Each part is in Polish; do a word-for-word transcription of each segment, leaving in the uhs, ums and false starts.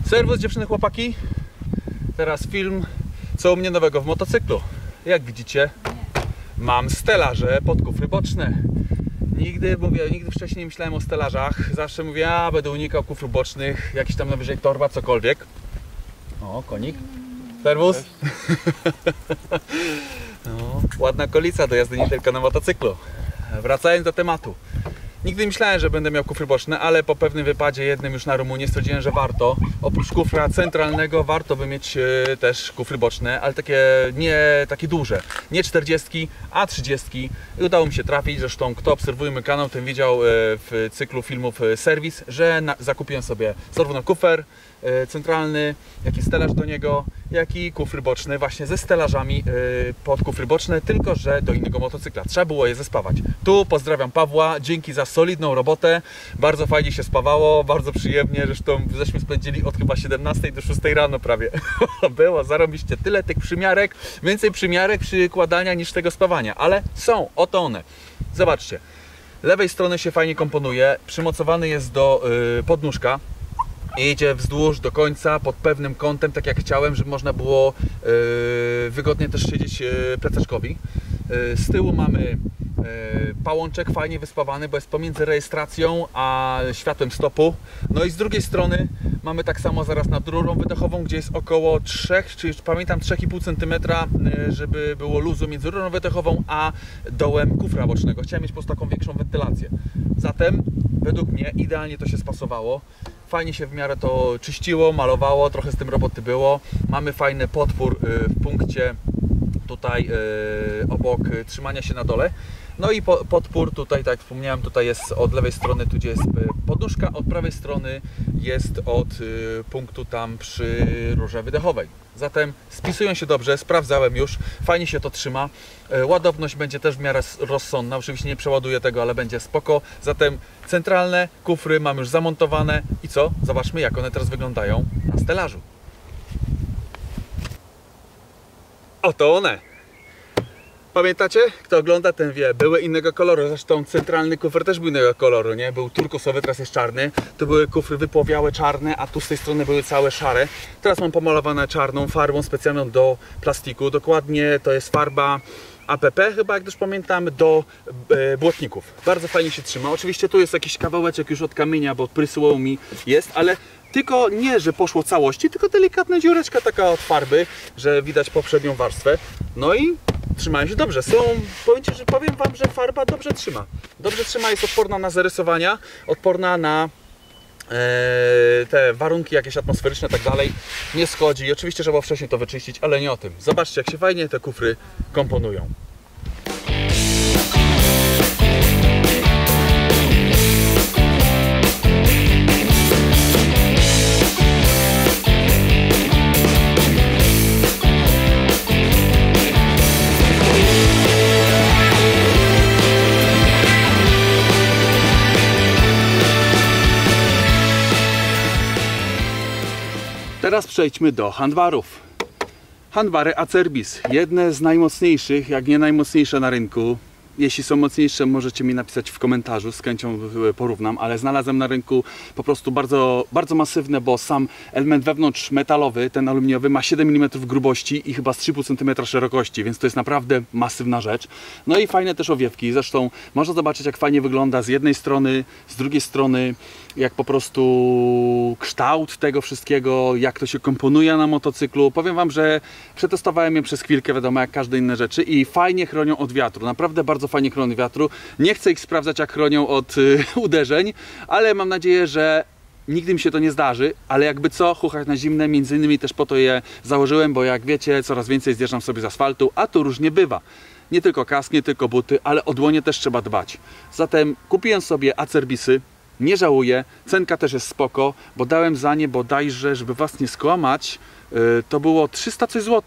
Serwus dziewczyny, chłopaki. Teraz film, co u mnie nowego w motocyklu. Jak widzicie, mam stelaże pod kufry boczne. Nigdy, mówię, nigdy wcześniej nie myślałem o stelażach. Zawsze mówię, a będę unikał kufr bocznych, jakiś tam najwyżej torba, cokolwiek. O, konik. Serwus. No, ładna okolica do jazdy nie tylko na motocyklu. Wracając do tematu. Nigdy nie myślałem, że będę miał kufry boczne, ale po pewnym wypadzie jednym już na Rumunię stwierdziłem, że warto. Oprócz kufra centralnego warto by mieć e, też kufry boczne, ale takie nie takie duże. Nie czterdziestki, a trzydziestki. I udało mi się trafić. Zresztą kto obserwuje mój kanał, ten widział e, w cyklu filmów e, serwis, że na, zakupiłem sobie zarówno kufer e, centralny, jak i stelaż do niego, jak i kufry boczne właśnie ze stelażami e, pod kufry boczne, tylko że do innego motocykla. Trzeba było je zespawać. Tu pozdrawiam Pawła, dzięki za solidną robotę. Bardzo fajnie się spawało, bardzo przyjemnie. Zresztą żeśmy spędzili od chyba siedemnastej do szóstej rano prawie. Było zarobiście tyle tych przymiarek, więcej przymiarek przykładania niż tego spawania, ale są, oto one. Zobaczcie, lewej strony się fajnie komponuje, przymocowany jest do yy, podnóżka. Idzie wzdłuż do końca pod pewnym kątem, tak jak chciałem, żeby można było yy, wygodnie też siedzieć yy, plecaczkowi. Yy, z tyłu mamy yy, pałączek fajnie wyspawany, bo jest pomiędzy rejestracją a światłem stopu. No i z drugiej strony mamy tak samo zaraz nad rurą wydechową, gdzie jest około trzy, czy już pamiętam trzy i pół centymetra, yy, żeby było luzu między rurą wydechową a dołem kufra bocznego. Chciałem mieć po prostu taką większą wentylację. Zatem według mnie idealnie to się spasowało. Fajnie się w miarę to czyściło, malowało, trochę z tym roboty było. Mamy fajny podpór w punkcie tutaj obok trzymania się na dole. No i podpór tutaj, tak jak wspomniałem, tutaj jest od lewej strony, tu gdzie jest podnóżka, od prawej strony jest od punktu tam przy rurze wydechowej. Zatem spisują się dobrze, sprawdzałem już, fajnie się to trzyma. Ładowność będzie też w miarę rozsądna, oczywiście nie przeładuję tego, ale będzie spoko. Zatem centralne kufry mam już zamontowane i co? Zobaczmy, jak one teraz wyglądają na stelażu. Oto one! Pamiętacie? Kto ogląda, ten wie. Były innego koloru, zresztą centralny kufer też był innego koloru, nie? Był turkusowy, teraz jest czarny. To były kufry wypłowiałe czarne, a tu z tej strony były całe szare. Teraz mam pomalowane czarną farbą specjalną do plastiku. Dokładnie to jest farba A P P chyba, jak już pamiętam, do e, błotników. Bardzo fajnie się trzyma. Oczywiście tu jest jakiś kawałeczek już od kamienia, bo prysło mi jest, ale tylko nie, że poszło całości, tylko delikatna dziureczka taka od farby, że widać poprzednią warstwę. No i trzymają się dobrze. Są, powiem, że powiem Wam, że farba dobrze trzyma. Dobrze trzyma, jest odporna na zarysowania, odporna na e, te warunki jakieś atmosferyczne i tak dalej. Nie schodzi. I oczywiście trzeba wcześniej to wyczyścić, ale nie o tym. Zobaczcie, jak się fajnie te kufry komponują. Teraz przejdźmy do handbarów. Handbary Acerbis, jedne z najmocniejszych, jak nie najmocniejsze na rynku. Jeśli są mocniejsze, możecie mi napisać w komentarzu, z chęcią porównam, ale znalazłem na rynku po prostu bardzo, bardzo masywne, bo sam element wewnątrz metalowy, ten aluminiowy, ma siedem milimetrów grubości i chyba z trzy i pół centymetra szerokości, więc to jest naprawdę masywna rzecz. No i fajne też owiewki, zresztą można zobaczyć, jak fajnie wygląda z jednej strony, z drugiej strony, jak po prostu kształt tego wszystkiego, jak to się komponuje na motocyklu. Powiem Wam, że przetestowałem je przez chwilkę, wiadomo, jak każde inne rzeczy i fajnie chronią od wiatru, naprawdę bardzo fajnie chronią od wiatru. Nie chcę ich sprawdzać, jak chronią od y, uderzeń, ale mam nadzieję, że nigdy mi się to nie zdarzy, ale jakby co, chuchać na zimne, między innymi też po to je założyłem, bo jak wiecie, coraz więcej zjeżdżam sobie z asfaltu, a tu różnie bywa. Nie tylko kask, nie tylko buty, ale o dłonie też trzeba dbać. Zatem kupiłem sobie Acerbisy. Nie żałuję, cenka też jest spoko, bo dałem za nie bodajże, żeby Was nie skłamać, yy, to było trzysta coś złotych.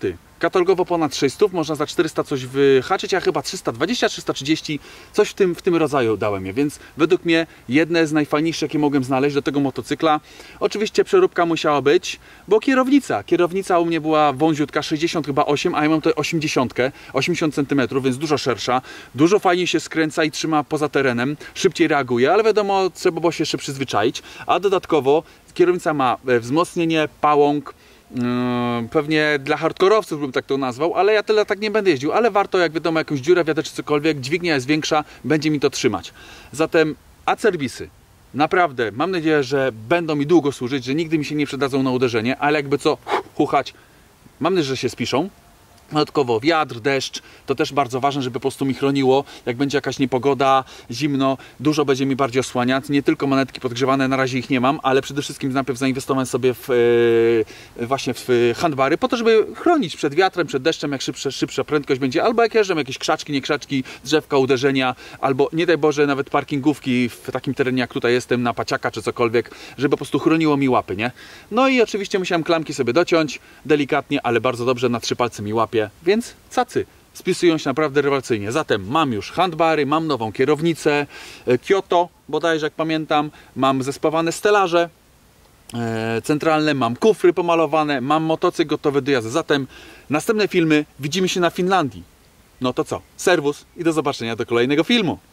Katalogowo ponad sześćset, można za czterysta coś wyhaczyć, ja chyba trzysta dwadzieścia, trzysta trzydzieści, coś w tym, w tym rodzaju dałem je, więc według mnie jedne z najfajniejszych, jakie mogłem znaleźć do tego motocykla. Oczywiście przeróbka musiała być, bo kierownica, kierownica u mnie była wąziutka, sześćdziesiąt chyba osiem, a ja mam tutaj osiemdziesiąt, osiemdziesiąt centymetrów, więc dużo szersza, dużo fajniej się skręca i trzyma poza terenem, szybciej reaguje, ale wiadomo, trzeba było się jeszcze przyzwyczaić, a dodatkowo kierownica ma wzmocnienie, pałąk, Yy, pewnie dla hardkorowców bym tak to nazwał, ale ja tyle tak nie będę jeździł, ale warto, jak wiadomo, jakąś dziurę wiadę czy cokolwiek, dźwignia jest większa, będzie mi to trzymać. Zatem A-serwisy, naprawdę, mam nadzieję, że będą mi długo służyć, że nigdy mi się nie przydadzą na uderzenie, ale jakby co, chuchać, mam nadzieję, że się spiszą. Dodatkowo wiatr, deszcz, to też bardzo ważne, żeby po prostu mi chroniło. Jak będzie jakaś niepogoda, zimno, dużo będzie mi bardziej osłaniać. Nie tylko manetki podgrzewane, na razie ich nie mam, ale przede wszystkim najpierw zainwestowałem sobie w, yy, właśnie w handbary, po to, żeby chronić przed wiatrem, przed deszczem, jak szybsza, szybsza prędkość będzie, albo jak jeżdżę, jakieś krzaczki, nie krzaczki, drzewka, uderzenia, albo nie daj Boże, nawet parkingówki w takim terenie, jak tutaj jestem, na paciaka czy cokolwiek, żeby po prostu chroniło mi łapy, nie? No i oczywiście musiałem klamki sobie dociąć, delikatnie, ale bardzo dobrze, na trzy palce mi łapie. Więc cacy spisują się naprawdę rewelacyjnie. Zatem mam już handbary, mam nową kierownicę Kyoto, bodajże jak pamiętam, mam zespawane stelaże e, centralne, mam kufry pomalowane, mam motocykl gotowy do jazdy. Zatem następne filmy widzimy się na Finlandii. No to co? Serwus i do zobaczenia do kolejnego filmu.